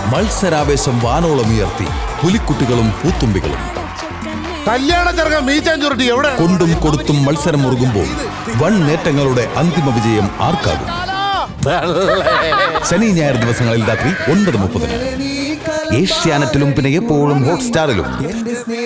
മത്സരാവേശം വാനോളം ഉയർത്തി പുലിക്കുട്ടികളും പൂത്തുമ്പികളും. കൊണ്ടും കൊടുത്തും മത്സരം മുറുകുമ്പോൾ വൻ നേട്ടങ്ങളുടെ അന്തിമ വിജയം ആർക്കാകും? ശനി ഞായർ ദിവസങ്ങളിൽ രാത്രി 9:30. ഏഷ്യാനെറ്റിലും പിന്നെ എപ്പോഴും ഹോട്ട്സ്റ്റാറിലും.